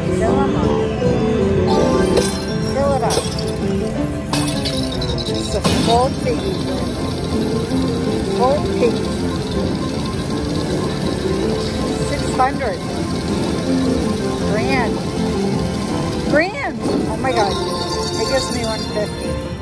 Fill them up. Fill it up. It's a full piggy. Full piggy. 600. Grand. Grand! Oh my god. It gives me 150.